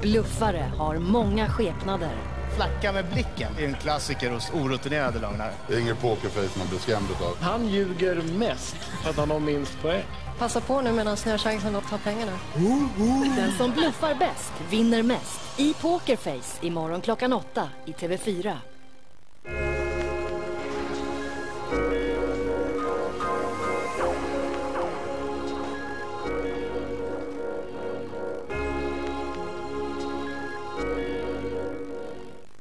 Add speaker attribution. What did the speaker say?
Speaker 1: Bluffare har många skepnader.
Speaker 2: Flacka med blicken är en klassiker hos orutinerade lögnare.
Speaker 3: Det är ingen pokerface man blir skrämd av.
Speaker 4: Han ljuger mest för att han har minst poäng.
Speaker 5: Passa på nu medan ni har chansen att ta pengarna.
Speaker 1: Den som bluffar bäst vinner mest. I Pokerface imorgon klockan 8 i TV4.